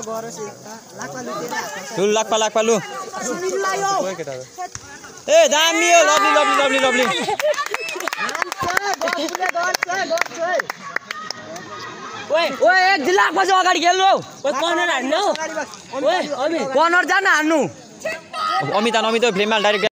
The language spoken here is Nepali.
लु लाक्पा लु ए दामी हो लभली ओए एक जिल्ला पछि अगाडि खेल्नु ओए कर्नर हान्नु ओए कर्नर जान हान्नु अमिता फ्लेममा डाइरेक्ट